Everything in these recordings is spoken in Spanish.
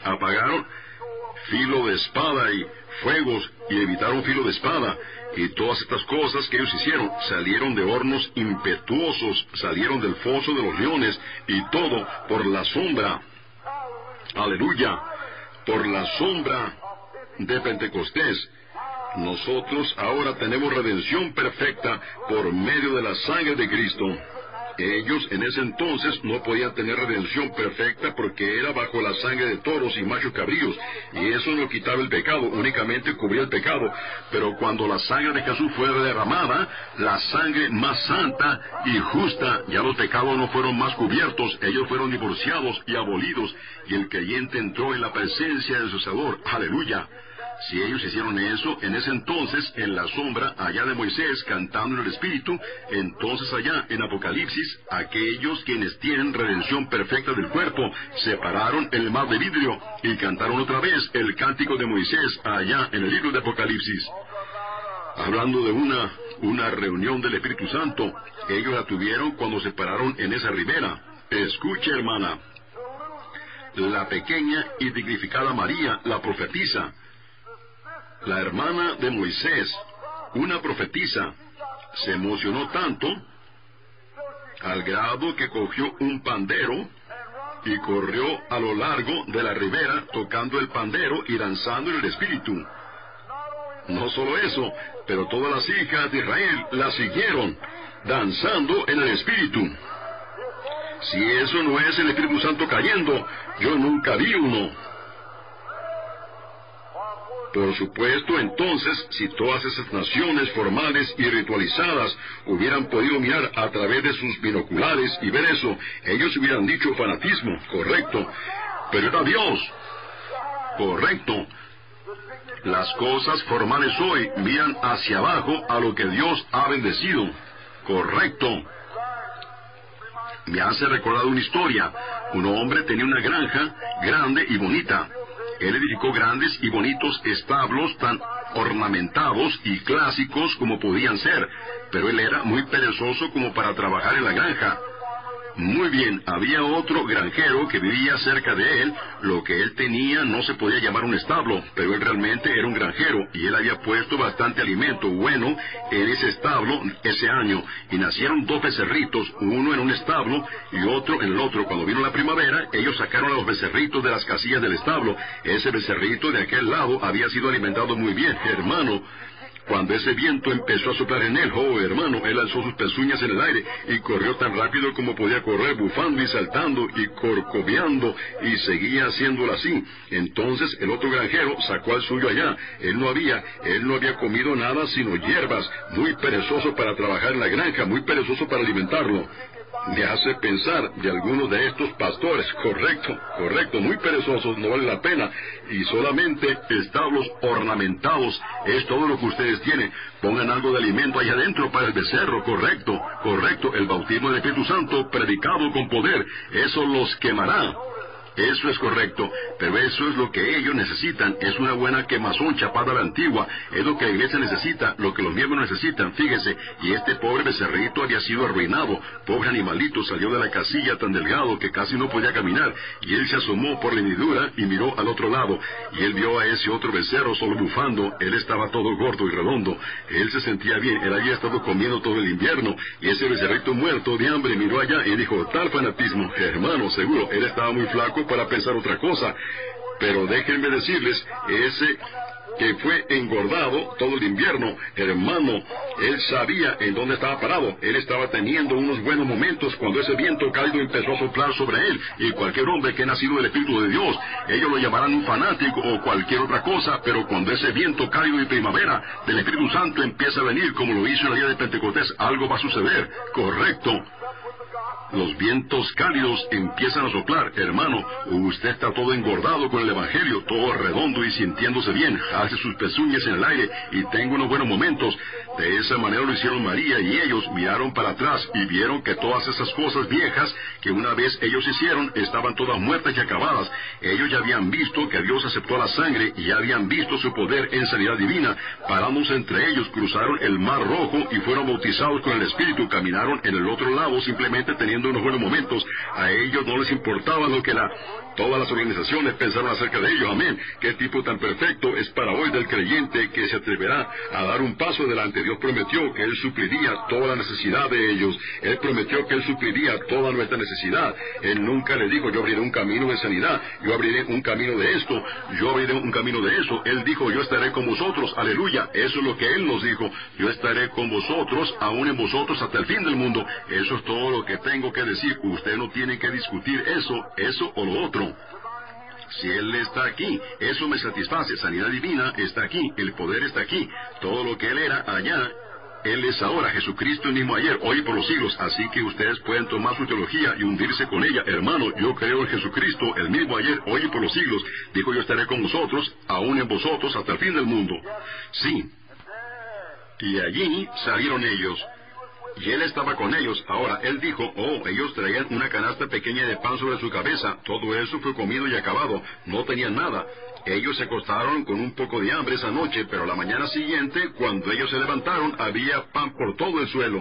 apagaron filo de espada y fuegos, y evitaron filo de espada, y todas estas cosas que ellos hicieron. Salieron de hornos impetuosos, salieron del foso de los leones, y todo por la sombra, aleluya, por la sombra de Pentecostés. Nosotros ahora tenemos redención perfecta por medio de la sangre de Cristo. Ellos en ese entonces no podían tener redención perfecta porque era bajo la sangre de toros y machos cabríos, y eso no quitaba el pecado, únicamente cubría el pecado. Pero cuando la sangre de Jesús fue derramada, la sangre más santa y justa, ya los pecados no fueron más cubiertos, ellos fueron divorciados y abolidos, y el creyente entró en la presencia de su Salvador. ¡Aleluya! Si ellos hicieron eso, en ese entonces, en la sombra, allá de Moisés, cantando en el Espíritu, entonces allá, en Apocalipsis, aquellos quienes tienen redención perfecta del cuerpo, se pararon en el mar de vidrio, y cantaron otra vez el cántico de Moisés, allá en el libro de Apocalipsis. Hablando de una reunión del Espíritu Santo, ellos la tuvieron cuando se pararon en esa ribera. Escuche, hermana, la pequeña y dignificada María, la profetisa, la hermana de Moisés, una profetisa, se emocionó tanto al grado que cogió un pandero y corrió a lo largo de la ribera tocando el pandero y danzando en el Espíritu. No solo eso, pero todas las hijas de Israel la siguieron danzando en el Espíritu. Si eso no es el Espíritu Santo cayendo, yo nunca vi uno. Por supuesto, entonces, si todas esas naciones formales y ritualizadas hubieran podido mirar a través de sus binoculares y ver eso, ellos hubieran dicho fanatismo, correcto, pero era Dios, correcto. Las cosas formales hoy miran hacia abajo a lo que Dios ha bendecido, correcto. Me hace recordar una historia. Un hombre tenía una granja grande y bonita. Él edificó grandes y bonitos establos tan ornamentados y clásicos como podían ser, pero él era muy perezoso como para trabajar en la granja. Muy bien, había otro granjero que vivía cerca de él. Lo que él tenía no se podía llamar un establo, pero él realmente era un granjero, y él había puesto bastante alimento bueno en ese establo ese año, y nacieron 2 becerritos, uno en un establo y otro en el otro. Cuando vino la primavera, ellos sacaron a los becerritos de las casillas del establo. Ese becerrito de aquel lado había sido alimentado muy bien, hermano. Cuando ese viento empezó a soplar en él, oh hermano, él alzó sus pezuñas en el aire y corrió tan rápido como podía correr, bufando y saltando y corcoveando, y seguía haciéndolo así. Entonces el otro granjero sacó al suyo allá. Él no había comido nada sino hierbas, muy perezoso para trabajar en la granja, muy perezoso para alimentarlo. Me hace pensar de algunos de estos pastores, correcto, muy perezosos, no vale la pena, y solamente establos ornamentados es todo lo que ustedes tienen. Pongan algo de alimento ahí adentro para el becerro, correcto, el bautismo del Espíritu Santo predicado con poder, eso los quemará. Eso es correcto, pero eso es lo que ellos necesitan. Es una buena quemazón chapada a la antigua. Es lo que la iglesia necesita, lo que los miembros necesitan, fíjese. Y este pobre becerrito había sido arruinado. Pobre animalito, salió de la casilla tan delgado que casi no podía caminar. Y él se asomó por la hendidura y miró al otro lado. Y él vio a ese otro becerro solo bufando. Él estaba todo gordo y redondo. Él se sentía bien, él había estado comiendo todo el invierno. Y ese becerrito muerto de hambre miró allá y dijo, tal fanatismo, hermano, seguro, él estaba muy flaco para pensar otra cosa. Pero déjenme decirles, ese que fue engordado todo el invierno, hermano, él sabía en dónde estaba parado. Él estaba teniendo unos buenos momentos cuando ese viento cálido empezó a soplar sobre él. Y cualquier hombre que ha nacido del Espíritu de Dios, ellos lo llamarán un fanático o cualquier otra cosa, pero cuando ese viento cálido de primavera del Espíritu Santo empieza a venir, como lo hizo en el día de Pentecostés, algo va a suceder, correcto. Los vientos cálidos empiezan a soplar, hermano. Usted está todo engordado con el Evangelio, todo redondo y sintiéndose bien. Hace sus pezuñas en el aire y tenga unos buenos momentos. De esa manera lo hicieron María y ellos miraron para atrás y vieron que todas esas cosas viejas que una vez ellos hicieron estaban todas muertas y acabadas. Ellos ya habían visto que Dios aceptó la sangre y ya habían visto su poder en sanidad divina. Parándose entre ellos, cruzaron el Mar Rojo y fueron bautizados con el Espíritu. Caminaron en el otro lado simplemente teniendo unos buenos momentos. A ellos no les importaba lo que todas las organizaciones pensaron acerca de ellos. Amén. Qué tipo tan perfecto es para hoy del creyente que se atreverá a dar un paso adelante. Dios prometió que Él supliría toda la necesidad de ellos. Él prometió que Él supliría toda nuestra necesidad. Él nunca le dijo, yo abriré un camino de sanidad, yo abriré un camino de esto, yo abriré un camino de eso. Él dijo, yo estaré con vosotros. Aleluya. Eso es lo que Él nos dijo. Yo estaré con vosotros, aún en vosotros, hasta el fin del mundo. Eso es todo lo que tengo que decir. Usted no tiene que discutir eso o lo otro. Si Él está aquí, eso me satisface. Sanidad divina está aquí, el poder está aquí. Todo lo que Él era allá, Él es ahora. Jesucristo el mismo ayer, hoy y por los siglos. Así que ustedes pueden tomar su teología y hundirse con ella. Hermano, yo creo en Jesucristo, el mismo ayer, hoy y por los siglos. Dijo, yo estaré con vosotros, aún en vosotros, hasta el fin del mundo. Sí. Y allí salieron ellos. Y Él estaba con ellos. Ahora, Él dijo, ellos traían una canasta pequeña de pan sobre su cabeza. Todo eso fue comido y acabado. No tenían nada. Ellos se acostaron con un poco de hambre esa noche, pero la mañana siguiente, cuando ellos se levantaron, había pan por todo el suelo.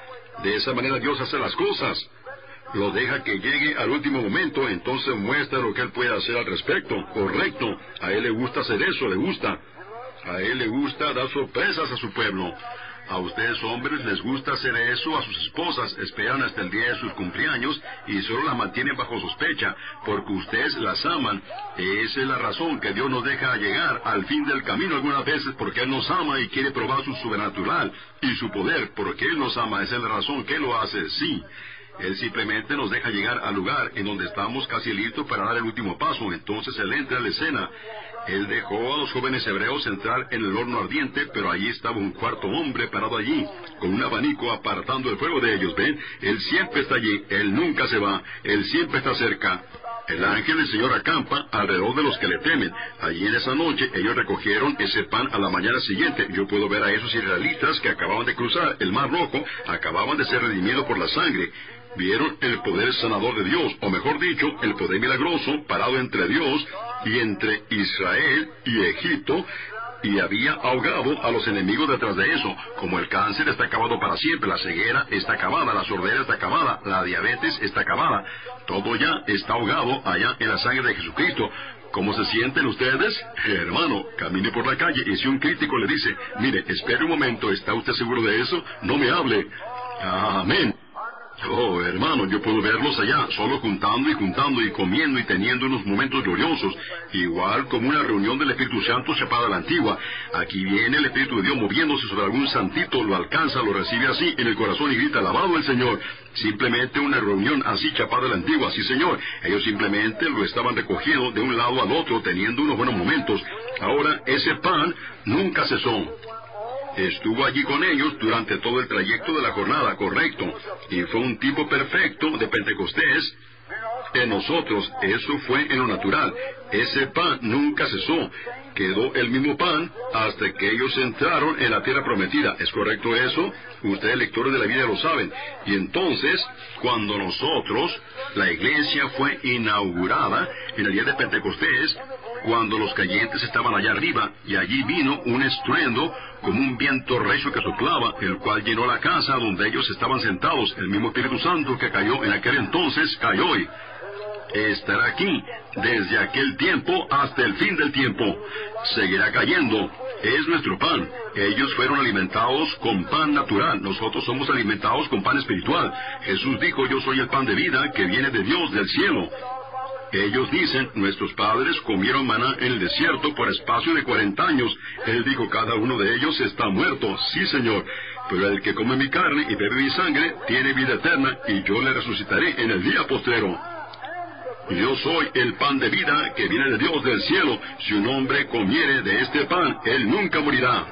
De esa manera Dios hace las cosas. Lo deja que llegue al último momento, entonces muestra lo que Él puede hacer al respecto. Correcto. A Él le gusta hacer eso, le gusta. A Él le gusta dar sorpresas a su pueblo. A ustedes hombres les gusta hacer eso a sus esposas, esperan hasta el día de sus cumpleaños y solo las mantienen bajo sospecha, porque ustedes las aman. Esa es la razón que Dios nos deja llegar al fin del camino algunas veces, porque Él nos ama y quiere probar su sobrenatural y su poder, porque Él nos ama. Esa es la razón que Él lo hace, sí. Él simplemente nos deja llegar al lugar en donde estamos casi listos para dar el último paso. Entonces Él entra a la escena. Él dejó a los jóvenes hebreos entrar en el horno ardiente, pero allí estaba un cuarto hombre parado allí, con un abanico apartando el fuego de ellos. ¿Ven? Él siempre está allí, Él nunca se va, Él siempre está cerca. El ángel del Señor acampa alrededor de los que le temen. Allí en esa noche ellos recogieron ese pan a la mañana siguiente. Yo puedo ver a esos israelitas que acababan de cruzar el Mar Rojo, acababan de ser redimidos por la sangre. Vieron el poder sanador de Dios, o mejor dicho, el poder milagroso parado entre Dios y entre Israel y Egipto, y había ahogado a los enemigos detrás de eso. Como el cáncer está acabado para siempre, la ceguera está acabada, la sordera está acabada, la diabetes está acabada. Todo ya está ahogado allá en la sangre de Jesucristo. ¿Cómo se sienten ustedes? Hermano, camine por la calle y si un crítico le dice, mire, espere un momento, ¿está usted seguro de eso? No me hable. Amén. Oh, hermano, yo puedo verlos allá, solo juntando y comiendo y teniendo unos momentos gloriosos, igual como una reunión del Espíritu Santo chapada a la antigua. Aquí viene el Espíritu de Dios moviéndose sobre algún santito, lo alcanza, lo recibe así en el corazón y grita, alabado el Señor. Simplemente una reunión así chapada a la antigua, sí Señor. Ellos simplemente lo estaban recogiendo de un lado al otro, teniendo unos buenos momentos. Ahora, ese pan nunca cesó. Estuvo allí con ellos durante todo el trayecto de la jornada, correcto. Y fue un tipo perfecto de Pentecostés en nosotros. Eso fue en lo natural. Ese pan nunca cesó. Quedó el mismo pan hasta que ellos entraron en la tierra prometida. ¿Es correcto eso? Ustedes, lectores de la Biblia, lo saben. Y entonces, cuando nosotros, la iglesia fue inaugurada en el día de Pentecostés, cuando los creyentes estaban allá arriba, y allí vino un estruendo como un viento recio que soplaba, el cual llenó la casa donde ellos estaban sentados. El mismo Espíritu Santo que cayó en aquel entonces, cayó hoy. Estará aquí desde aquel tiempo hasta el fin del tiempo. Seguirá cayendo. Es nuestro pan. Ellos fueron alimentados con pan natural. Nosotros somos alimentados con pan espiritual. Jesús dijo, yo soy el pan de vida que viene de Dios, del cielo. Ellos dicen, nuestros padres comieron maná en el desierto por espacio de 40 años. Él dijo, cada uno de ellos está muerto. Sí, Señor. Pero el que come mi carne y bebe mi sangre tiene vida eterna, y yo le resucitaré en el día postrero. Yo soy el pan de vida que viene de Dios del cielo. Si un hombre comiere de este pan, él nunca morirá.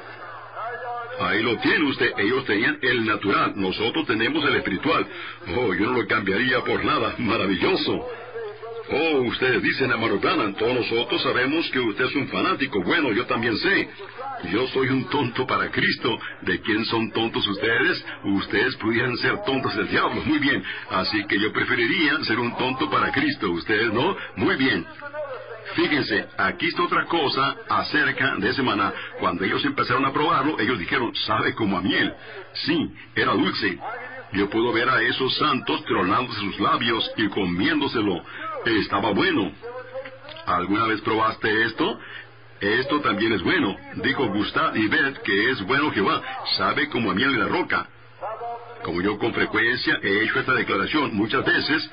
Ahí lo tiene usted. Ellos tenían el natural. Nosotros tenemos el espiritual. Oh, yo no lo cambiaría por nada. Maravilloso. Oh, ustedes dicen, hermano Branham, todos nosotros sabemos que usted es un fanático. Bueno, yo también sé. Yo soy un tonto para Cristo. ¿De quién son tontos ustedes? Ustedes pudieran ser tontos del diablo. Muy bien. Así que yo preferiría ser un tonto para Cristo. ¿Ustedes no? Muy bien. Fíjense, aquí está otra cosa acerca de ese maná. Cuando ellos empezaron a probarlo, ellos dijeron, sabe como a miel. Sí, era dulce. Yo puedo ver a esos santos tronándose sus labios y comiéndoselo. Estaba bueno. ¿Alguna vez probaste esto? Esto también es bueno. Dijo, gustad y ved que es bueno Jehová. Sabe como a miel de la roca. Como yo con frecuencia he hecho esta declaración muchas veces,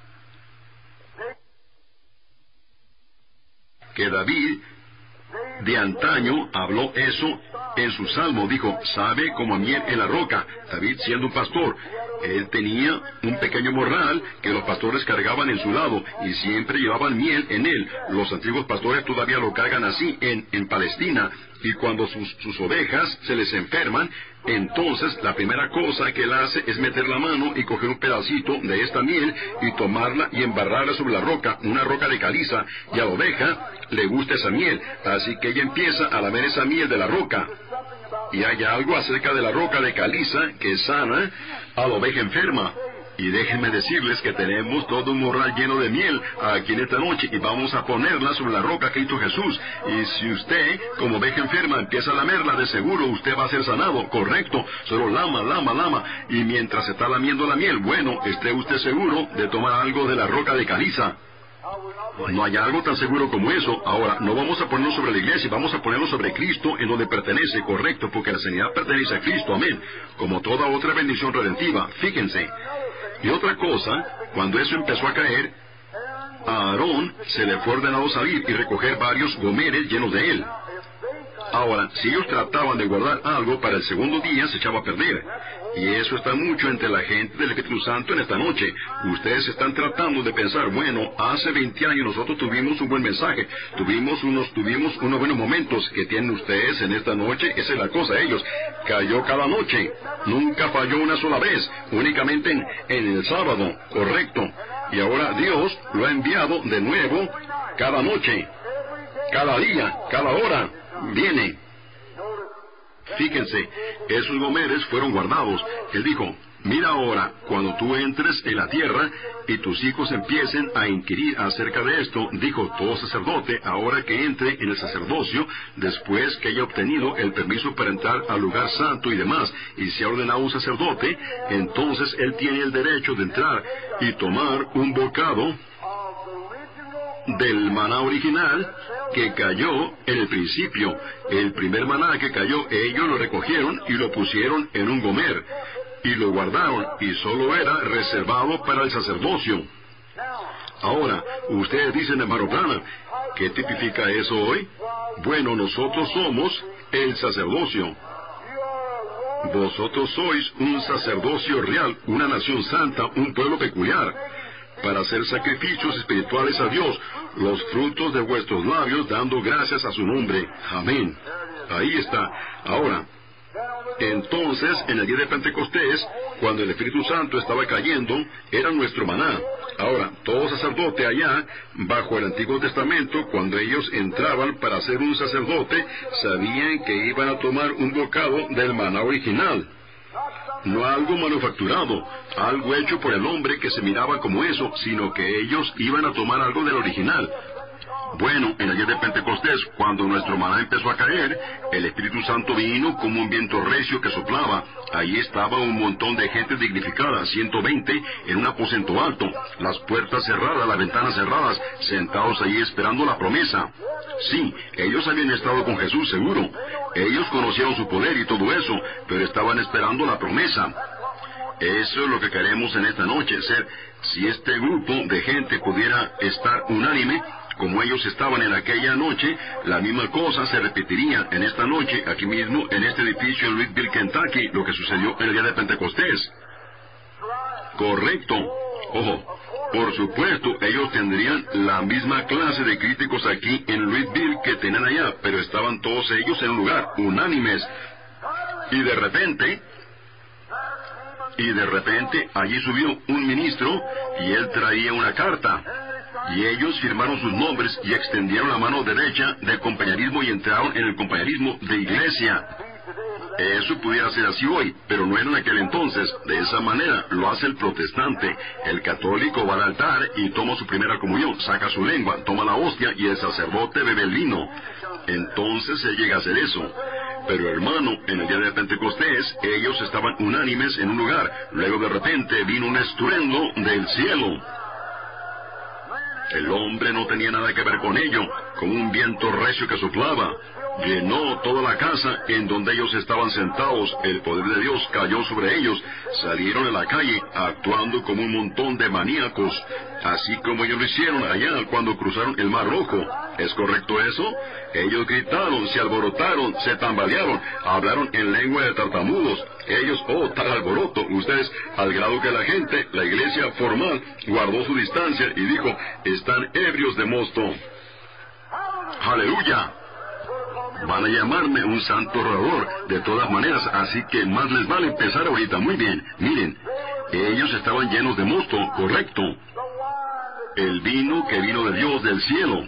que David de antaño habló eso en su salmo. Dijo, sabe como a miel en la roca. David siendo un pastor, él tenía un pequeño morral que los pastores cargaban en su lado y siempre llevaban miel en él. Los antiguos pastores todavía lo cargan así en Palestina, y cuando sus ovejas se les enferman, entonces la primera cosa que él hace es meter la mano y coger un pedacito de esta miel y tomarla y embarrarla sobre la roca, una roca de caliza, y a la oveja le gusta esa miel, así que ella empieza a lamer esa miel de la roca. Y hay algo acerca de la roca de caliza que sana a la oveja enferma. Y déjenme decirles que tenemos todo un morral lleno de miel aquí en esta noche, y vamos a ponerla sobre la roca que hizo Jesús. Y si usted, como oveja enferma, empieza a lamerla, de seguro usted va a ser sanado, correcto. Solo lama. Y mientras está lamiendo la miel, bueno, esté usted seguro de tomar algo de la roca de caliza. No hay algo tan seguro como eso. Ahora, no vamos a ponerlo sobre la iglesia, vamos a ponerlo sobre Cristo, en donde pertenece, correcto, porque la sanidad pertenece a Cristo, amén. Como toda otra bendición redentiva, fíjense. Y otra cosa, cuando eso empezó a caer, a Aarón se le fue ordenado salir y recoger varios gomeres llenos de él. Ahora, si ellos trataban de guardar algo para el segundo día, se echaba a perder. Y eso está mucho entre la gente del Espíritu Santo en esta noche. Ustedes están tratando de pensar, bueno, hace 20 años nosotros tuvimos un buen mensaje, tuvimos unos buenos momentos. Que tienen ustedes en esta noche? Esa es la cosa, ellos. Cayó cada noche, nunca falló una sola vez, únicamente en el sábado, correcto. Y ahora Dios lo ha enviado de nuevo cada noche, cada día, cada hora, viene. Fíjense, esos gomeres fueron guardados. Él dijo, mira ahora, cuando tú entres en la tierra y tus hijos empiecen a inquirir acerca de esto, dijo todo sacerdote, ahora que entre en el sacerdocio, después que haya obtenido el permiso para entrar al lugar santo y demás, y se ha ordenado un sacerdote, entonces él tiene el derecho de entrar y tomar un bocado del maná original que cayó en el principio. El primer maná que cayó, ellos lo recogieron y lo pusieron en un gomer y lo guardaron, y solo era reservado para el sacerdocio. Ahora, ustedes dicen, hermano Branham, ¿qué tipifica eso hoy? Bueno, nosotros somos el sacerdocio. Vosotros sois un sacerdocio real, una nación santa, un pueblo peculiar, para hacer sacrificios espirituales a Dios, los frutos de vuestros labios, dando gracias a su nombre. Amén. Ahí está. Ahora, entonces, en el día de Pentecostés, cuando el Espíritu Santo estaba cayendo, era nuestro maná. Ahora, todo sacerdote allá, bajo el Antiguo Testamento, cuando ellos entraban para ser un sacerdote, sabían que iban a tomar un bocado del maná original. No algo manufacturado, algo hecho por el hombre que se miraba como eso, sino que ellos iban a tomar algo del original. Bueno, en el día de Pentecostés, cuando nuestro maná empezó a caer, el Espíritu Santo vino como un viento recio que soplaba. Allí estaba un montón de gente dignificada, 120, en un aposento alto, las puertas cerradas, las ventanas cerradas, sentados allí esperando la promesa. Sí, ellos habían estado con Jesús, seguro. Ellos conocieron su poder y todo eso, pero estaban esperando la promesa. Eso es lo que queremos en esta noche, ser, si este grupo de gente pudiera estar unánime, como ellos estaban en aquella noche, la misma cosa se repetiría en esta noche, aquí mismo, en este edificio en Louisville, Kentucky, lo que sucedió en el día de Pentecostés. Correcto. Ojo, por supuesto, ellos tendrían la misma clase de críticos aquí en Louisville que tenían allá, pero estaban todos ellos en un lugar, unánimes. Y de repente, allí subió un ministro y él traía una carta. Y ellos firmaron sus nombres y extendieron la mano derecha de compañerismo y entraron en el compañerismo de iglesia. Eso pudiera ser así hoy, pero no era en aquel entonces. De esa manera lo hace el protestante. El católico va al altar y toma su primera comunión, saca su lengua, toma la hostia y el sacerdote bebe el vino. Entonces se llega a hacer eso. Pero hermano, en el día de Pentecostés, ellos estaban unánimes en un lugar. Luego de repente vino un estruendo del cielo. El hombre no tenía nada que ver con ello, como un viento recio que soplaba. Llenó toda la casa en donde ellos estaban sentados. El poder de Dios cayó sobre ellos. Salieron a la calle actuando como un montón de maníacos, así como ellos lo hicieron allá cuando cruzaron el Mar Rojo. ¿Es correcto eso? Ellos gritaron, se alborotaron, se tambalearon, hablaron en lengua de tartamudos. Ellos, tal alboroto, ustedes, al grado que la gente, la iglesia formal, guardó su distancia y dijo, están ebrios de mosto. ¡Aleluya! Van a llamarme un santo orador, de todas maneras, así que más les vale empezar ahorita. Muy bien, miren, ellos estaban llenos de mosto, correcto. El vino que vino de Dios del cielo.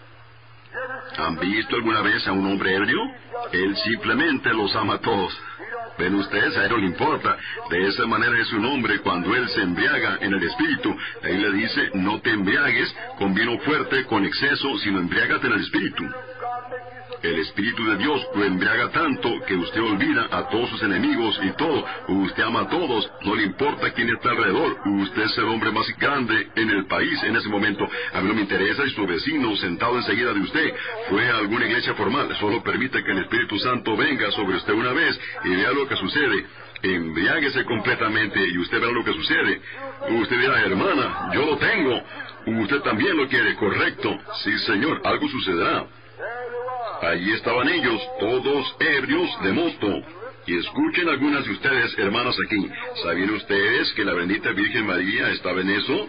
¿Han visto alguna vez a un hombre ebrio? Él simplemente los ama a todos. ¿Ven ustedes? A él no le importa. De esa manera es un hombre cuando él se embriaga en el espíritu. Ahí le dice, no te embriagues con vino fuerte, con exceso, sino embriágate en el espíritu. El Espíritu de Dios lo embriaga tanto que usted olvida a todos sus enemigos y todo. Usted ama a todos, no le importa quién está alrededor. Usted es el hombre más grande en el país en ese momento. A mí no me interesa si su vecino sentado enseguida de usted fue a alguna iglesia formal. Solo permite que el Espíritu Santo venga sobre usted una vez y vea lo que sucede. Embriáguese completamente y usted verá lo que sucede. Usted dirá, hermana, yo lo tengo. Usted también lo quiere, correcto. Sí, señor, algo sucederá. Allí estaban ellos, todos ebrios de mosto. Y escuchen algunas de ustedes, hermanas, aquí. ¿Sabían ustedes que la bendita Virgen María estaba en eso?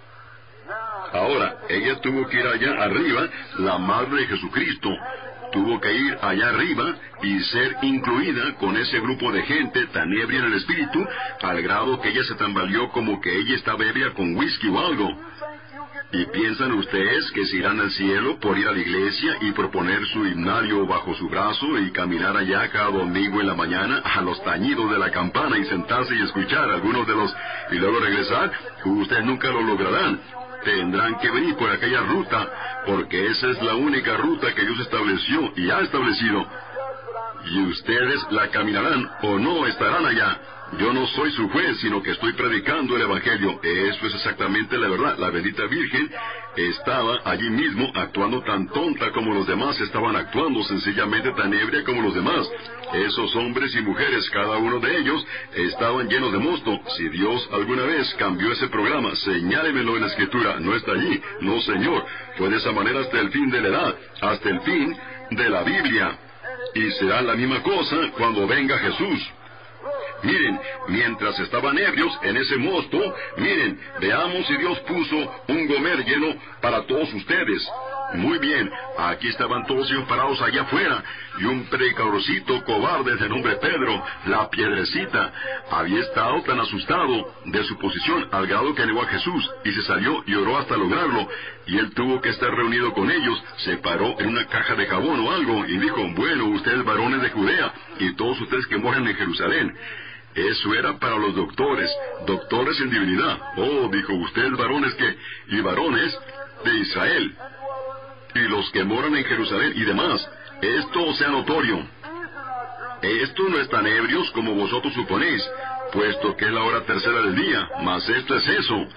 Ahora, ella tuvo que ir allá arriba, la Madre de Jesucristo. Tuvo que ir allá arriba y ser incluida con ese grupo de gente tan ebria en el espíritu, al grado que ella se tambaleó como que ella estaba ebria con whisky o algo. ¿Y piensan ustedes que se irán al cielo por ir a la iglesia y proponer su himnario bajo su brazo y caminar allá cada domingo en la mañana a los tañidos de la campana y sentarse y escuchar algunos de los... y luego regresar? Ustedes nunca lo lograrán. Tendrán que venir por aquella ruta, porque esa es la única ruta que Dios estableció y ha establecido. Y ustedes la caminarán o no estarán allá. Yo no soy su juez, sino que estoy predicando el Evangelio. Eso es exactamente la verdad. La bendita Virgen estaba allí mismo actuando tan tonta como los demás estaban actuando, sencillamente tan ebria como los demás. Esos hombres y mujeres, cada uno de ellos, estaban llenos de mosto. Si Dios alguna vez cambió ese programa, señálemelo en la Escritura. No está allí. No, Señor. Fue de esa manera hasta el fin de la edad, hasta el fin de la Biblia. Y será la misma cosa cuando venga Jesús. Miren, mientras estaban ebrios en ese mosto, miren, veamos si Dios puso un gomer lleno para todos ustedes. Muy bien, aquí estaban todos ellos parados allá afuera, y un predicadorcito cobarde de nombre Pedro, la piedrecita, había estado tan asustado de su posición al grado que negó a Jesús, y se salió y oró hasta lograrlo, y él tuvo que estar reunido con ellos, se paró en una caja de jabón o algo, y dijo, bueno, ustedes varones de Judea, y todos ustedes que moran en Jerusalén. Eso era para los doctores en divinidad. Oh, dijo, ustedes varones y varones de Israel, y los que moran en Jerusalén y demás, esto sea notorio. Estos no están ebrios como vosotros suponéis, puesto que es la hora tercera del día, mas esto es eso.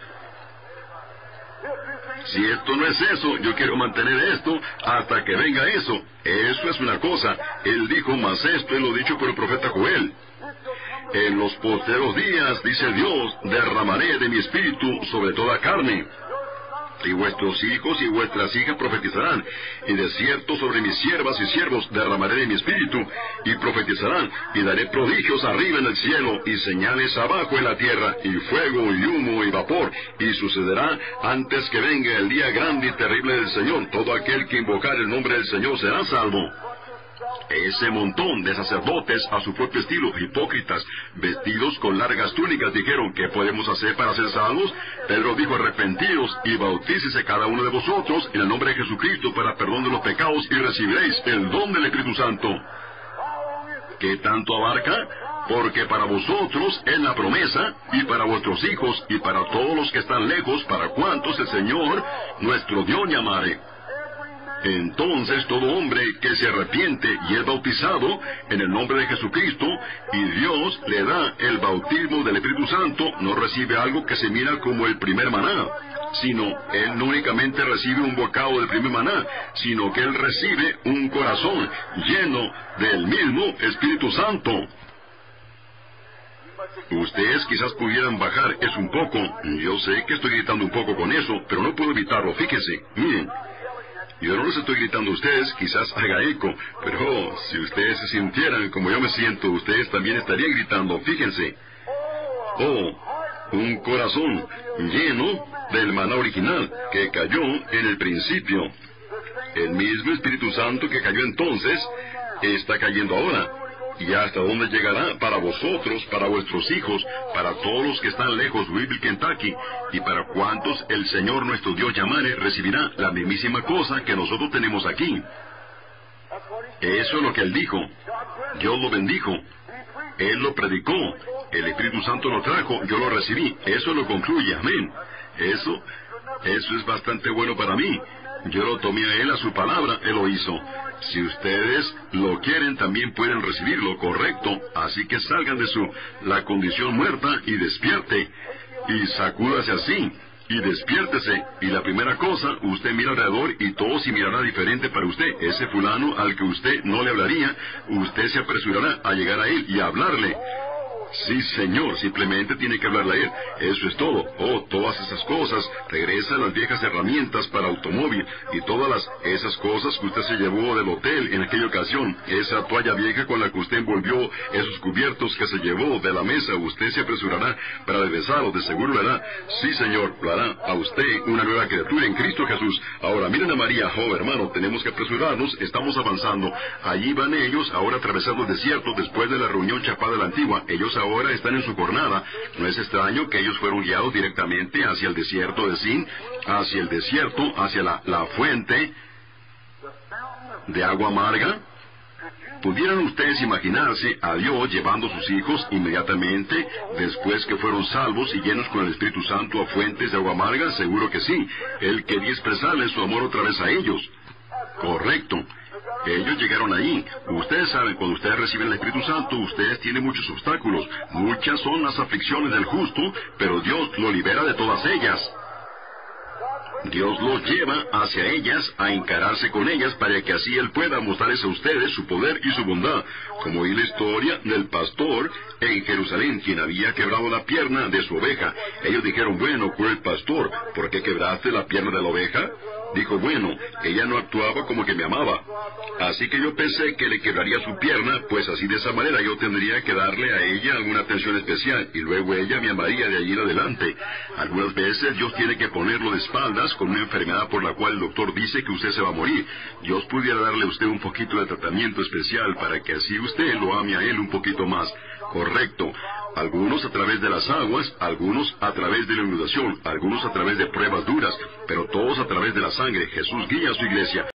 Si esto no es eso, yo quiero mantener esto hasta que venga eso. Eso es una cosa. Él dijo, mas esto es lo dicho por el profeta Joel. En los postreros días, dice Dios, derramaré de mi espíritu sobre toda carne. Y vuestros hijos y vuestras hijas profetizarán, y de cierto sobre mis siervas y siervos derramaré de mi espíritu, y profetizarán, y daré prodigios arriba en el cielo, y señales abajo en la tierra, y fuego, y humo, y vapor, y sucederá antes que venga el día grande y terrible del Señor. Todo aquel que invocar el nombre del Señor será salvo. Ese montón de sacerdotes a su propio estilo, hipócritas, vestidos con largas túnicas, dijeron, ¿qué podemos hacer para ser salvos? Pedro dijo, arrepentíos y bautícese cada uno de vosotros en el nombre de Jesucristo para perdón de los pecados y recibiréis el don del Espíritu Santo. ¿Qué tanto abarca? Porque para vosotros es la promesa, y para vuestros hijos, y para todos los que están lejos, para cuantos el Señor, nuestro Dios, llamare. Entonces todo hombre que se arrepiente y es bautizado en el nombre de Jesucristo, y Dios le da el bautismo del Espíritu Santo, no recibe algo que se mira como el primer maná, sino él no únicamente recibe un bocado del primer maná, sino que él recibe un corazón lleno del mismo Espíritu Santo. Ustedes quizás pudieran bajar eso un poco. Yo sé que estoy gritando un poco con eso, pero no puedo evitarlo. Fíjense, miren. Yo no les estoy gritando a ustedes, quizás haga eco, pero si ustedes se sintieran como yo me siento, ustedes también estarían gritando. Fíjense. Oh, un corazón lleno del maná original que cayó en el principio. El mismo Espíritu Santo que cayó entonces está cayendo ahora. ¿Y hasta dónde llegará? Para vosotros, para vuestros hijos, para todos los que están lejos, Louisville, Kentucky, y para cuantos el Señor nuestro Dios llamare, recibirá la mismísima cosa que nosotros tenemos aquí. Eso es lo que Él dijo. Dios lo bendijo. Él lo predicó. El Espíritu Santo lo trajo. Yo lo recibí. Eso lo concluye. Amén. Eso es bastante bueno para mí. Yo lo tomé a Él a su palabra. Él lo hizo. Si ustedes lo quieren, también pueden recibirlo, correcto. Así que salgan de la condición muerta y despierte. Y sacúdase así. Y despiértese. Y la primera cosa, usted mira alrededor y todo se mirará diferente para usted. Ese fulano al que usted no le hablaría, usted se apresurará a llegar a él y a hablarle. Sí, Señor, simplemente tiene que hablarle a Él. Eso es todo. Oh, todas esas cosas. Regresa a las viejas herramientas para automóvil y todas esas cosas que usted se llevó del hotel en aquella ocasión. Esa toalla vieja con la que usted envolvió esos cubiertos que se llevó de la mesa. Usted se apresurará para regresarlo. De seguro lo hará. Sí, Señor, lo hará a usted una nueva criatura en Cristo Jesús. Ahora, miren a María. Oh, hermano, tenemos que apresurarnos. Estamos avanzando. Allí van ellos, ahora atravesando el desierto después de la reunión chapada de la antigua. Ellos ahora están en su jornada. No es extraño que ellos fueron guiados directamente hacia el desierto de Sin, hacia el desierto, hacia la fuente de agua amarga. ¿Pudieran ustedes imaginarse a Dios llevando a sus hijos inmediatamente después que fueron salvos y llenos con el Espíritu Santo a fuentes de agua amarga? Seguro que sí. Él quería expresarles su amor otra vez a ellos. Correcto. Ellos llegaron ahí. Ustedes saben, cuando ustedes reciben el Espíritu Santo, ustedes tienen muchos obstáculos. Muchas son las aflicciones del justo, pero Dios lo libera de todas ellas. Dios los lleva hacia ellas, a encararse con ellas, para que así Él pueda mostrarles a ustedes su poder y su bondad. Como oí la historia del pastor en Jerusalén, quien había quebrado la pierna de su oveja. Ellos dijeron, bueno, cruel pastor, ¿por qué quebraste la pierna de la oveja? Dijo, bueno, ella no actuaba como que me amaba. Así que yo pensé que le quebraría su pierna, pues así de esa manera yo tendría que darle a ella alguna atención especial, y luego ella me amaría de allí en adelante. Algunas veces Dios tiene que ponerlo de espaldas con una enfermedad por la cual el doctor dice que usted se va a morir. Dios pudiera darle a usted un poquito de tratamiento especial para que así usted lo ame a Él un poquito más. Correcto. Algunos a través de las aguas, algunos a través de la inundación, algunos a través de pruebas duras, pero todos a través de la sangre. Jesús guía a su iglesia.